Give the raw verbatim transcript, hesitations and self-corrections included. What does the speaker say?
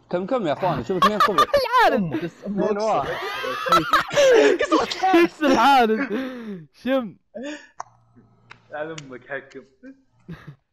كم كم يا اخوان شوف اثنين صفر العالم اثنين واحد كيس الحارس شم على امك حكم